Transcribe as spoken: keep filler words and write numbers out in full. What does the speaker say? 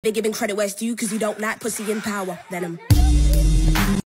They're giving credit where it's due, cause you don't like pussy in power. Venom.